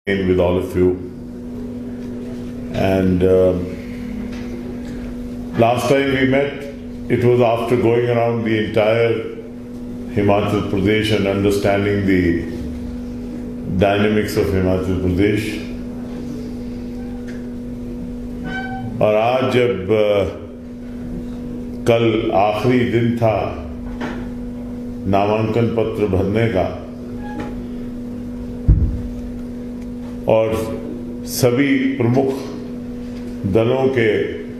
with all of you. And last time we met, it was after going around the entire Himachal Pradesh and understanding the dynamics of Himachal Pradesh. और आज जब कल आखिरी दिन था नामांकन पत्र भरने का और सभी प्रमुख दलों के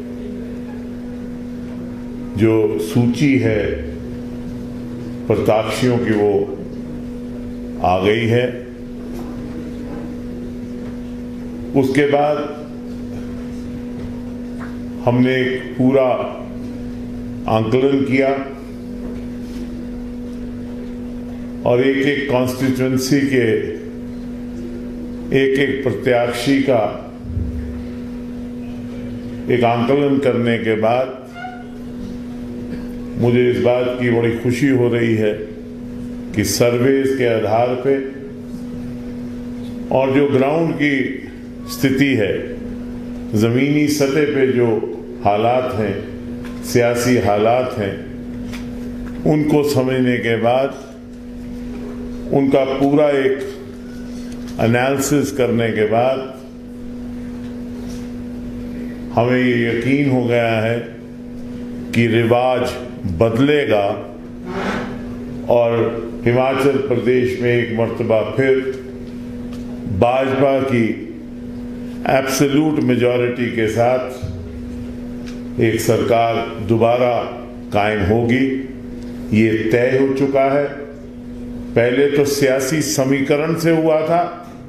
जो सूची है प्रत्याशियों की वो आ गई है, उसके बाद हमने एक पूरा आंकलन किया और एक एक कॉन्स्टिट्यूएंसी के एक एक प्रत्याशी का एक आंकलन करने के बाद मुझे इस बात की बड़ी खुशी हो रही है कि सर्वेस के आधार पे और जो ग्राउंड की स्थिति है, जमीनी सतह पे जो हालात हैं, सियासी हालात हैं, उनको समझने के बाद उनका पूरा एक एनालिसिस करने के बाद हमें ये यकीन हो गया है कि रिवाज बदलेगा और हिमाचल प्रदेश में एक मर्तबा फिर भाजपा की एब्सोल्यूट मेजॉरिटी के साथ एक सरकार दोबारा कायम होगी। ये तय हो चुका है। पहले तो सियासी समीकरण से हुआ था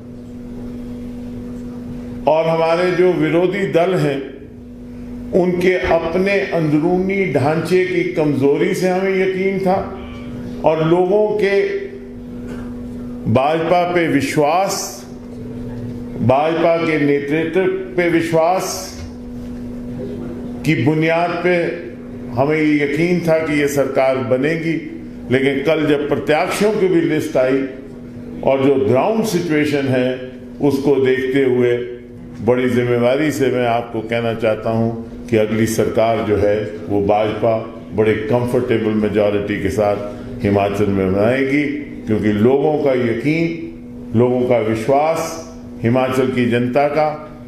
और हमारे जो विरोधी दल हैं उनके अपने अंदरूनी ढांचे की कमजोरी से हमें यकीन था और लोगों के भाजपा पे विश्वास, भाजपा के नेतृत्व पे विश्वास की बुनियाद पे हमें ये यकीन था कि ये सरकार बनेगी। लेकिन कल जब प्रत्याशियों की भी लिस्ट आई और जो ग्राउंड सिचुएशन है उसको देखते हुए बड़ी जिम्मेवारी से मैं आपको कहना चाहता हूं कि अगली सरकार जो है वो भाजपा बड़े कंफर्टेबल मेजॉरिटी के साथ हिमाचल में बनाएगी, क्योंकि लोगों का यकीन, लोगों का विश्वास, हिमाचल की जनता का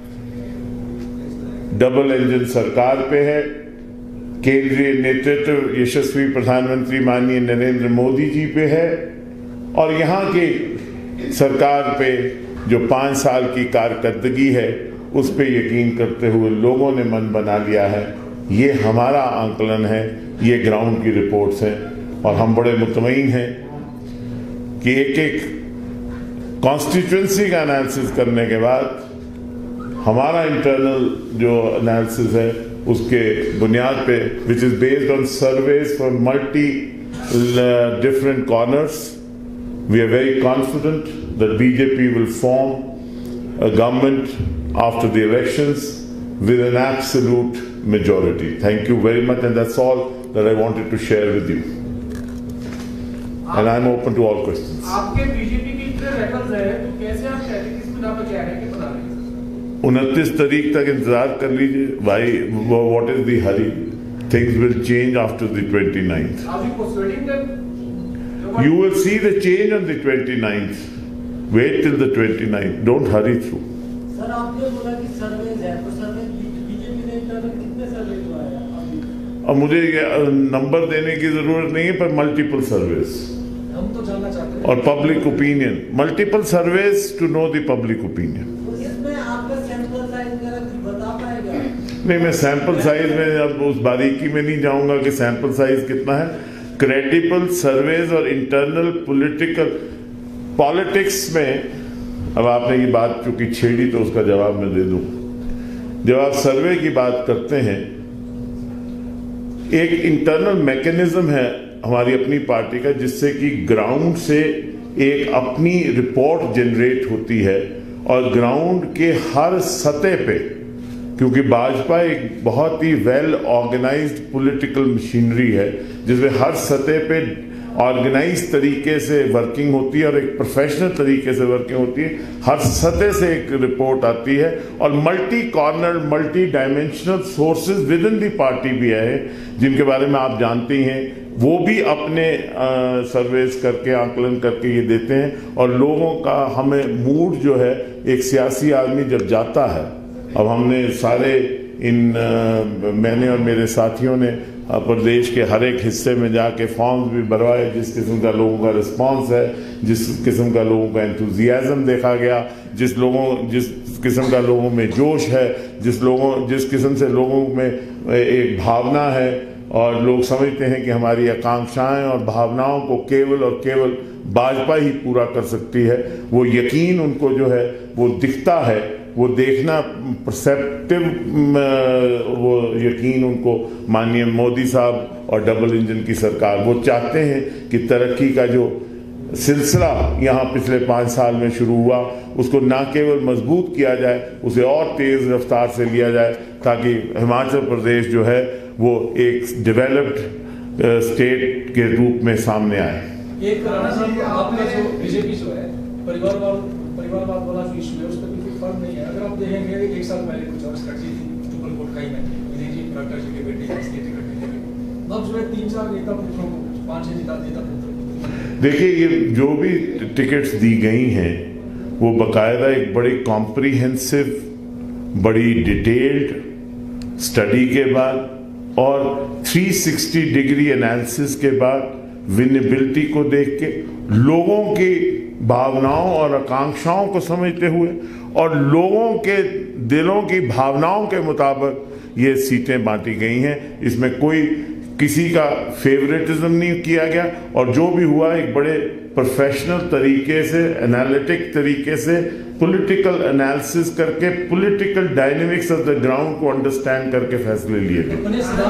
डबल इंजन सरकार पे है। केंद्रीय नेतृत्व यशस्वी प्रधानमंत्री माननीय नरेंद्र मोदी जी पे है और यहाँ की सरकार पे जो 5 साल की कारकर्दगी है उस पे यकीन करते हुए लोगों ने मन बना लिया है। ये हमारा आंकलन है, ये ग्राउंड की रिपोर्ट्स हैं और हम बड़े मुतमईन हैं कि एक एक कॉन्स्टिट्यूएंसी का एनालिसिस करने के बाद हमारा इंटरनल जो एनालिसिस है उसके बुनियाद पे, which is based on surveys for multi different corners, we are very confident that BJP will form a government after the elections with an absolute majority. Thank you very much, and that's all that I wanted to share with you. And I'm open to all questions. आपके BJP की इतने reference है तो कैसे आप कहते हैं किस बिना पे कह रहे हैं कि बना रहे हैं? 29 तारीख तक इंतजार कर लीजिए भाई। What is the hurry? Things will change after the 29th. Are you persuading them? You will see the change on the 29th. Wait till the 29th. Don't hurry through. Sir आपने बोला कि सर्वेज है, तो सर्वे BJP ने internal कितने सर्वे करवाए हैं? अब मुझे नंबर देने की जरूरत नहीं है, पर मल्टीपल सर्वेज हम तो जानना चाहते हैं और public opinion, multiple surveys to know the public opinion. इसमें आपका सैंपल साइज वगैरह कुछ बता पाएगा? नहीं, मैं सैंपल साइज में अब उस बारीकी में नहीं जाऊंगा कि सैंपल साइज कितना है। क्रेडिबल सर्वेज और इंटरनल पॉलिटिक्स में, अब आपने ये बात चूंकि छेड़ी तो उसका जवाब मैं दे दूं। जब आप सर्वे की बात करते हैं, एक इंटरनल मैकेनिज्म है हमारी अपनी पार्टी का जिससे कि ग्राउंड से एक अपनी रिपोर्ट जनरेट होती है और ग्राउंड के हर सतह पे, क्योंकि भाजपा एक बहुत ही वेल ऑर्गेनाइज्ड पॉलिटिकल मशीनरी है जिसमें हर सतह पे ऑर्गेनाइज तरीके से वर्किंग होती है और एक प्रोफेशनल तरीके से वर्किंग होती है। हर सतह से एक रिपोर्ट आती है और multi corner multi dimensional sources within the party भी है जिनके बारे में आप जानते ही हैं। वो भी अपने सर्वेस करके आकलन करके ये देते हैं और लोगों का हमें मूड जो है, एक सियासी आदमी जब जाता है, अब हमने सारे मैंने और मेरे साथियों ने प्रदेश के हर एक हिस्से में जाके फॉर्म्स भी भरवाए, जिस किस्म का लोगों का रिस्पांस है, जिस किस्म का लोगों का एंथुजियाज्म देखा गया, जिस किस्म का लोगों में जोश है, जिस किस्म से लोगों में एक भावना है और लोग समझते हैं कि हमारी आकांक्षाएं और भावनाओं को केवल और केवल भाजपा ही पूरा कर सकती है, वो यकीन उनको जो है वो दिखता है, वो देखना परसेप्टिव, वो यकीन उनको माननीय मोदी साहब और डबल इंजन की सरकार वो चाहते हैं कि तरक्की का जो सिलसिला यहाँ पिछले 5 साल में शुरू हुआ उसको ना केवल मजबूत किया जाए, उसे और तेज रफ्तार से लिया जाए ताकि हिमाचल प्रदेश जो है वो एक डेवलप्ड स्टेट के रूप में सामने आए। एक आपका जो बीजेपी जो है परिवारवाद वाला जो इशू है उस पर कोई फर्क नहीं है। अगर आप देखेंगे 1 साल पहले कुछ और स्ट्रेटजी थी ट्रिपल कोट का ही में विजय जी डॉक्टर जी के बेटे इसलिए टिकट मिलेगी। अब जो है 3-4 नेता पुत्रों को 5-6 नेता पुत्रों। देखिए, ये जो भी टिकट्स दी गई हैं वो बाकायदा एक बड़ी कॉम्प्रिहेंसिव, बड़ी डिटेल्ड स्टडी के बाद और 360 डिग्री एनालिसिस के बाद विनेबिलिटी को देख के लोगों की भावनाओं और आकांक्षाओं को समझते हुए और लोगों के दिलों की भावनाओं के मुताबिक ये सीटें बांटी गई हैं। इसमें कोई किसी का फेवरेटिज्म नहीं किया गया और जो भी हुआ एक बड़े प्रोफेशनल तरीके से, एनालिटिक तरीके से, पॉलिटिकल एनालिसिस करके, political dynamics of the ground को अंडरस्टैंड करके फैसले लिए गए।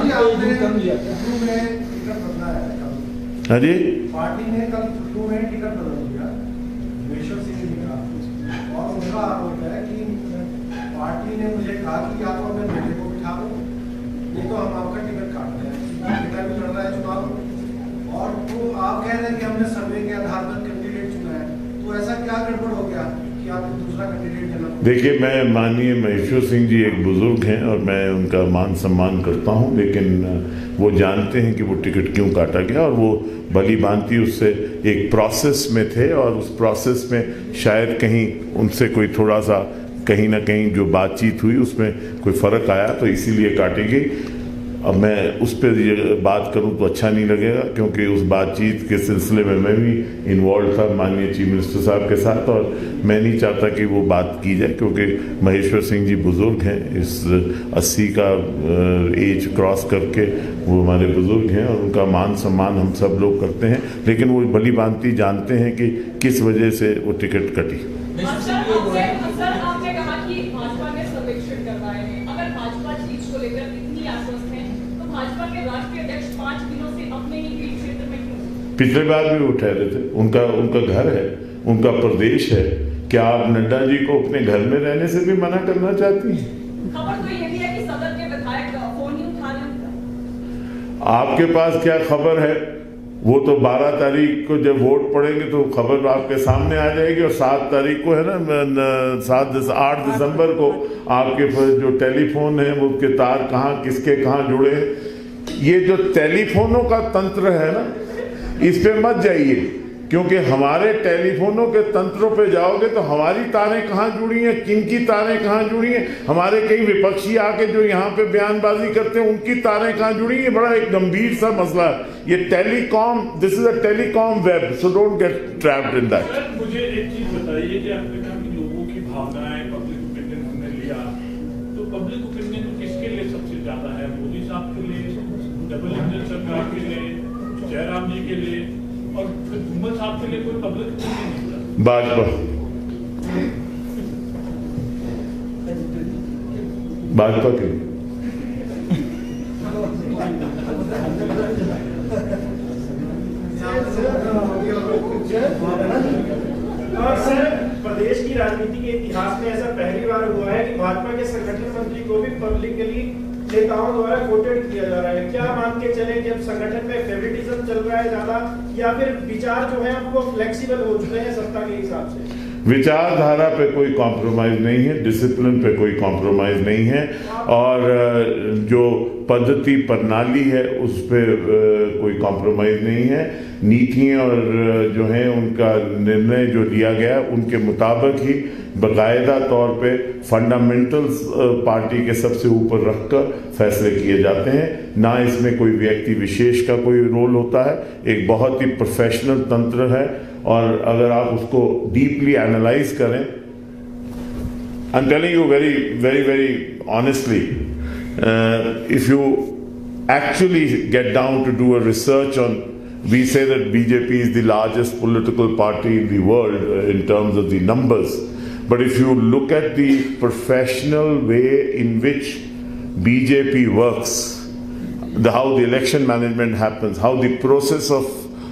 अरे पार्टी ने कल टू में टिकट बदल दिया, महेश्वर सिंह ने कहा, और उनका आरोप है कि पार्टी ने मुझे कहा कि या तो मैं बेटे को बिठा दूं, नहीं तो हम आपका टिकट काट रहे हैं, बेटा भी लड़ रहा है चुनाव, और तो आप कह रहे हैं कि हमने सर्वे के आधार पर कैंडिडेट चुना है, तो ऐसा क्या गड़बड़ हो गया कि आपको दूसरा कैंडिडेट देना? देखिए, मैं माननीय महेश्वर सिंह जी एक बुजुर्ग हैं और मैं उनका मान सम्मान करता हूं, लेकिन वो जानते हैं कि वो टिकट क्यों काटा गया और वो भली भांति उससे एक प्रोसेस में थे और उस प्रोसेस में शायद कहीं उनसे कोई थोड़ा सा कहीं ना कहीं जो बातचीत हुई उसमें कोई फ़र्क आया तो इसीलिए काटी गई। अब मैं उस पर बात करूं तो अच्छा नहीं लगेगा क्योंकि उस बातचीत के सिलसिले में मैं भी इन्वॉल्व था माननीय चीफ मिनिस्टर साहब के साथ और मैं नहीं चाहता कि वो बात की जाए क्योंकि महेश्वर सिंह जी बुज़ुर्ग हैं, इस 80 का एज क्रॉस करके वो हमारे बुज़ुर्ग हैं और उनका मान सम्मान हम सब लोग करते हैं, लेकिन वो भली भांति जानते हैं कि किस वजह से वो टिकट कटी। आपने कहा कि भाजपा ने सर्वेक्षण करवाए हैं, अगर भाजपा चीज को लेकर इतनी आश्वस्त है तो भाजपा के राष्ट्रीय अध्यक्ष 5 दिनों से अपने ही पीठ क्षेत्र में क्यों? पिछले बार भी वो ठहरे थे, उनका घर है, उनका प्रदेश है। क्या आप नड्डा जी को अपने घर में रहने से भी मना करना चाहती हैं? खबर तो ये भी है कि सदन के विधायक फोन ही उठा रहे हैं। आपके पास क्या खबर है? वो तो 12 तारीख को जब वोट पड़ेंगे तो खबर आपके सामने आ जाएगी और 7 तारीख को है ना, 8 दिसंबर को आपके जो टेलीफोन है वो के तार कहाँ किसके कहाँ जुड़े हैं। ये जो टेलीफोनों का तंत्र है ना, इस पे मत जाइए क्योंकि हमारे टेलीफोनों के तंत्रों पे जाओगे तो हमारी तारें कहाँ जुड़ी हैं, किनकी तारें कहाँ जुड़ी हैं, हमारे कई विपक्षी आके जो यहाँ पे बयानबाजी करते हैं उनकी तारें कहाँ जुड़ी हैं। बड़ा एक गंभीर सा मसला है ये telecom, this is a telecom web, so don't get trapped in that. मुझे एक चीज बताइए कि आपने कहा कि लोगों की भावनाएं पब्लिक ओपिनियन हमने लिया, तो पब्लिक ओपिनियन किसके लिए सबसे ज्यादा है? मोदी साहब के लिए, डबल इंजन सरकार के लिए, जयराम जी के लिए और धूमल साहब के लिए कोई पब्लिक ओपिनियन नहीं था? भाजपा के लिए और सर, प्रदेश की राजनीति के इतिहास में ऐसा पहली बार हुआ है कि भाजपा के संगठन मंत्री को भी पब्लिकली नेताओं द्वारा कोटेड किया जा रहा है। क्या मान के चले कि अब संगठन में फेवरेटिज्म चल रहा है ज्यादा, या फिर विचार जो है आपको फ्लेक्सिबल हो चुके हैं सत्ता के हिसाब से? विचारधारा पे कोई कॉम्प्रोमाइज नहीं है, डिसिप्लिन पे कोई कॉम्प्रोमाइज नहीं है, और जो पद्धति प्रणाली है उस पर कोई कॉम्प्रोमाइज नहीं है। नीतियाँ और जो है उनका निर्णय जो लिया गया उनके मुताबिक ही बाकायदा तौर पे फंडामेंटल्स पार्टी के सबसे ऊपर रखकर फैसले किए जाते हैं। ना इसमें कोई व्यक्ति विशेष का कोई रोल होता है, एक बहुत ही प्रोफेशनल तंत्र है। और अगर आप उसको डीपली एनालाइज करें, I am telling you very very very honestly, if you actually get down to do a research on, we say that BJP is the largest political party in the world in terms of the numbers, but if you look at the professional way in which BJP works, how the election management happens, how the process of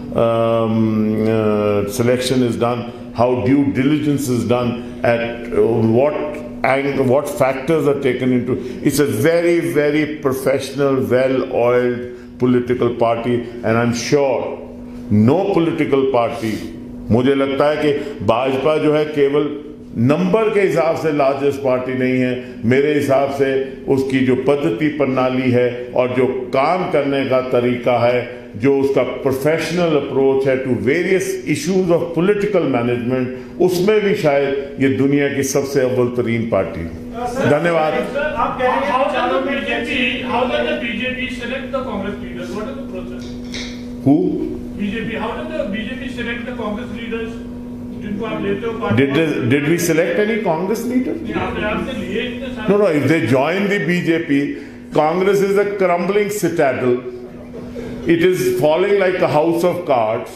selection is done, how due diligence is done, at what factors are taken into. It's a very, very professional, well-oiled political party, and I'm sure no political party, मुझे लगता है कि भाजपा जो है केवल number के हिसाब से लार्जेस्ट पार्टी नहीं है। मेरे हिसाब से उसकी जो पद्धति प्रणाली है और जो काम करने का तरीका है, जो उसका प्रोफेशनल अप्रोच है to various issues of political management, उसमें भी शायद ये दुनिया की सबसे अव्वल तरीन पार्टी है। धन्यवाद। आप कह रहे हैं how does the BJP select the Congress leaders? What is the process? Who? BJP. How does the BJP select the Congress leaders? जिनको आप लेते हो party? Did we select any Congress leader? आपने लिए इतने सारे? No. If they join the BJP, Congress is a crumbling citadel. It is falling like a house of cards.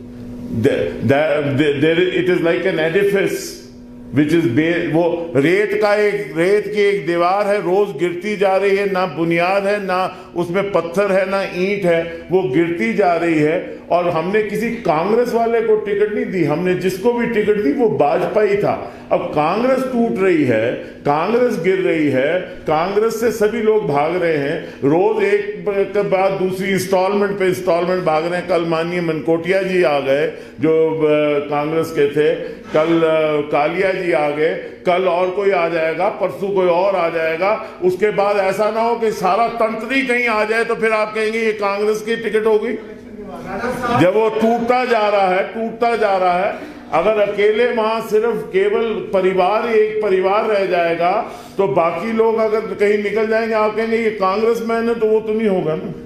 It is like an edifice which is वो रेत की एक दीवार है, रोज गिरती जा रही है, ना बुनियाद है, ना उसमें पत्थर है, ना ईंट है, वो गिरती जा रही है। और हमने किसी कांग्रेस वाले को टिकट नहीं दी, हमने जिसको भी टिकट दी वो भाजपा ही था। अब कांग्रेस टूट रही है, कांग्रेस गिर रही है, कांग्रेस से सभी लोग भाग रहे हैं, रोज एक के बाद दूसरी इंस्टॉलमेंट पे इंस्टॉलमेंट भाग रहे हैं। कल माननीय मनकोटिया जी आ गए जो कांग्रेस के थे, कल कालिया जी आ गए, कल और कोई आ जाएगा, परसों कोई और आ जाएगा। उसके बाद ऐसा ना हो कि सारा तंत्र ही कहीं आ जाए तो फिर आप कहेंगे ये कांग्रेस की टिकट होगी। जब वो टूटता जा रहा है, अगर अकेले वहां सिर्फ केवल परिवार, एक परिवार रह जाएगा तो बाकी लोग अगर कहीं निकल जाएंगे, आप कहेंगे ये कांग्रेस मैन है, तो वो तो नहीं होगा ना।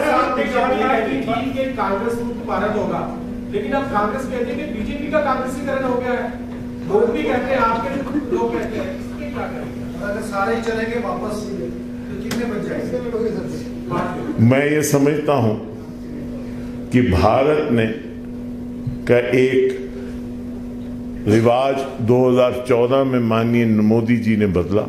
कांग्रेस मुक्त भारत होगा, लेकिन अब कांग्रेस कहते हैं कि बीजेपी का कांग्रेसीकरण हो गया है। लोग भी कहते हैं, आपके लोग कहते हैं, इसके क्या करेंगे? अगर सारे ही चलेंगे वापस तो कितने बच जाएंगे? मैं ये समझता हूं कि भारत ने का एक रिवाज 2014 में माननीय मोदी जी ने बदला,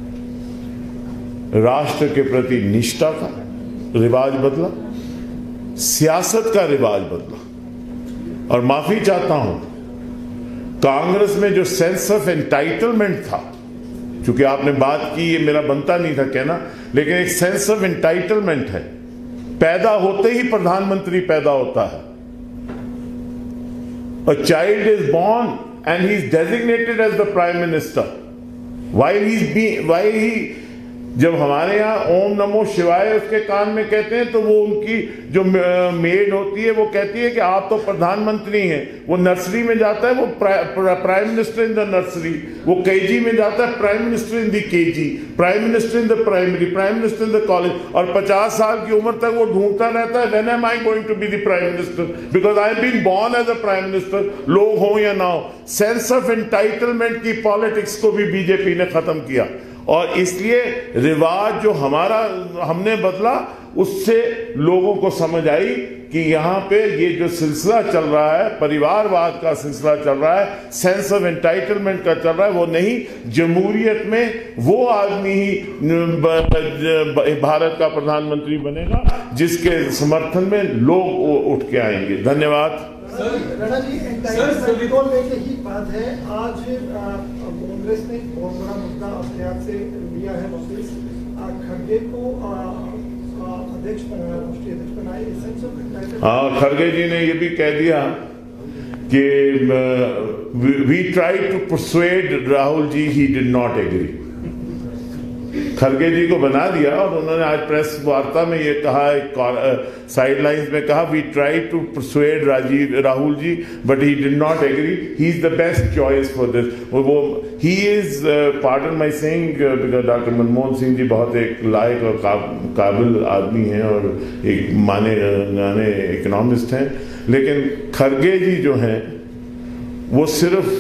राष्ट्र के प्रति निष्ठा का रिवाज बदला, सियासत का रिवाज बदला। और माफी चाहता हूं, कांग्रेस में जो सेंस ऑफ एंटाइटलमेंट था, चूंकि आपने बात की, ये मेरा बनता नहीं था कहना, लेकिन एक सेंस ऑफ एंटाइटलमेंट है। पैदा होते ही प्रधानमंत्री पैदा होता है। A child is born and he is designated as the prime minister. जब हमारे यहाँ ओम नमो शिवाय उसके कान में कहते हैं तो वो उनकी जो मेड होती है वो कहती है कि आप तो प्रधानमंत्री हैं। वो नर्सरी में जाता है, वो prime minister in the nursery, वो केजी में जाता है, prime minister in the KG, prime minister in the primary, prime minister in the college, और 50 साल की उम्र तक वो ढूंढता रहता है when am I going to be the prime minister, because I have been born as a prime minister. लोग हो या ना हो, सेंस ऑफ एंटाइटलमेंट की पॉलिटिक्स को भी बीजेपी ने खत्म किया। और इसलिए रिवाज जो हमने बदला, उससे लोगों को समझ आई कि यहाँ पे ये जो सिलसिला चल रहा है, परिवारवाद का सिलसिला चल रहा है, सेंस ऑफ एंटाइटलमेंट का चल रहा है, वो नहीं, जमहूरियत में वो आदमी ही भारत का प्रधानमंत्री बनेगा जिसके समर्थन में लोग उठ के आएंगे। धन्यवाद। राणा जी, एंटाइटलमेंट को लेके ही बात है। आज कांग्रेस ने बहुत बड़ा मुद्दा अपने आप से लिया है वापस। खड़गे को अध्यक्ष बनाया, राष्ट्रीय अध्यक्ष बनाया, सेंस ऑफ एंटाइटलमेंट। हाँ, खड़गे जी ने ये भी कह दिया कि we try to persuade Rahul ji, he did not agree. खड़गे जी को बना दिया और उन्होंने आज प्रेस वार्ता में ये कहा, साइड लाइंस में कहा, we try to persuade Rahul ji but he did not agree, he is the best choice for this. वो he is, pardon my saying, because doctor Manmohan Singh ji बहुत एक लायक और काबिल आदमी हैं और एक माने गाने इकोनॉमिस्ट हैं, लेकिन खड़गे जी जो हैं वो सिर्फ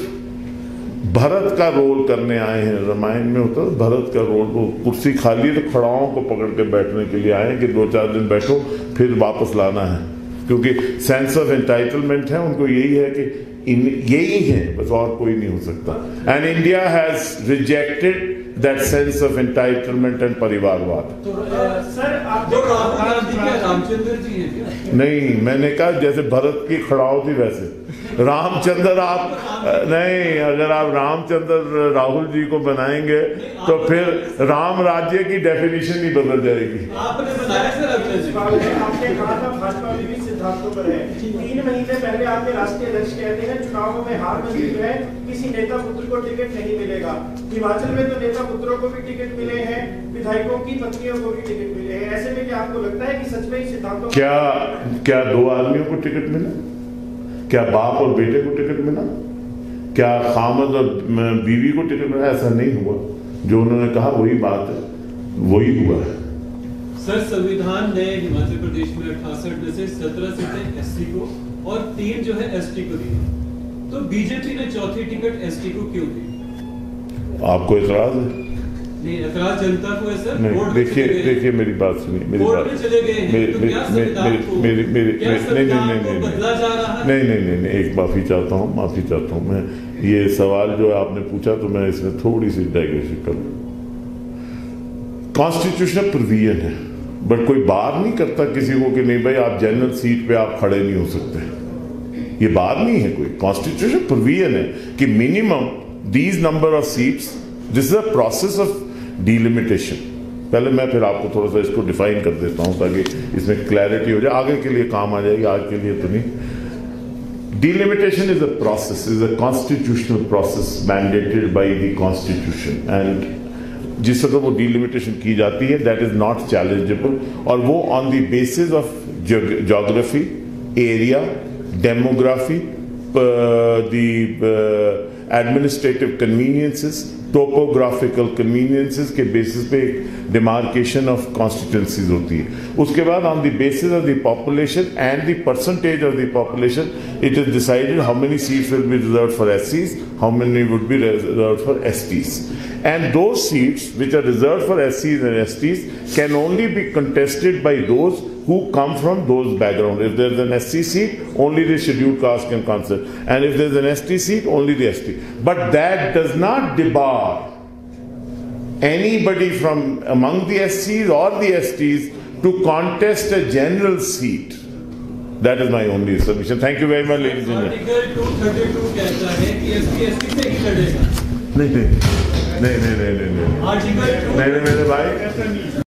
भरत का रोल करने आए हैं। रामायण में होता है भरत का रोल, वो कुर्सी खाली है तो खड़ाओं को पकड़ के बैठने के लिए आए कि 2-4 दिन बैठो फिर वापस लाना है, क्योंकि सेंस ऑफ एंटाइटलमेंट है उनको, यही है कि यही है बस, और कोई नहीं हो सकता। And India has rejected that sense of entitlement and परिवारवाद। तो सर आप जो रामचंद्र जी हैं क्या? नहीं, मैंने कहा जैसे भरत की खड़ाओ थी वैसे रामचंद्र आप नहीं, अगर आप रामचंद्र राहुल जी को बनाएंगे तो फिर राम राज्य की डेफिनेशन ही बदल जाएगी। आपने बताया सर आपने कहा था भाजपा विविध सिद्धांतों पर है। 3 महीने पहले आपके राष्ट्रीय अध्यक्ष कहते हैं चुनावों में हार मंजूर है, किसी नेता पुत्र को टिकट नहीं मिलेगा। हिमाचल में तो नेता पुत्रों को भी टिकट मिले हैं, विधायकों की पत्नियों को भी टिकट मिले हैं। ऐसे में क्या आपको लगता है कि सच में सिद्धांतों क्या 2 आदमियों को टिकट मिला? क्या बाप और बेटे को टिकट मिला? क्या खामद और बीवी को टिकट मिला? ऐसा नहीं हुआ। जो उन्होंने कहा वही बात है, वही हुआ है। सर, संविधान ने हिमाचल प्रदेश में 68 में से 17 सीटें एससी को और 3 जो है एसटी को दी, तो बीजेपी ने चौथी टिकट एसटी को क्यों दी? आपको एतराज है? नहीं, एतराज जनता को है सर। नहीं, देखिए मेरी बात सुनिए, मेरी बात नहीं, एक माफी चाहता हूँ मैं। ये सवाल जो आपने पूछा तो मैं इसमें थोड़ी सी डाइग्रेशन करूँ। कॉन्स्टिट्यूशनल प्रोविजन है, बट कोई बार नहीं करता किसी को कि नहीं भाई आप जनरल सीट पे आप खड़े नहीं हो सकते। ये बात नहीं है कोई, कॉन्स्टिट्यूशनल प्रोविजन है कि minimum these number of seats, this is a process of delimitation. पहले मैं फिर आपको थोड़ा सा इसको डिफाइन कर देता हूं ताकि इसमें क्लैरिटी हो जाए, आगे के लिए काम आ जाएगी, आज के लिए तो नहीं। Delimitation is a process, is a constitutional process mandated by the constitution, and जिस तरह वो डिलिमिटेशन की जाती है दैट इज नॉट चैलेंजेबल, और वो on the basis of geography, area, demography, the administrative conveniences, topographical conveniences के बेसिस पे डिमार्केशन ऑफ कॉन्स्टिट्यूंसीज होती है। उसके बाद on the basis of the population and the percentage of the population it is decided how many seats will be reserved for एससीज, how many would be reserved for STs, and those seats which are reserved for SCs and STs can only be contested by those who come from those backgrounds. If there is an SC seat, only the scheduled caste can contest, and if there is an ST seat, only the ST. But that does not debar anybody from among the SCs or the STs to contest a general seat. That is my only submission. Thank you very much, ladies and gentlemen. Article 232 कहता है कि SC ST से ही लड़ेगा। नहीं, article नहीं मेरे भाई।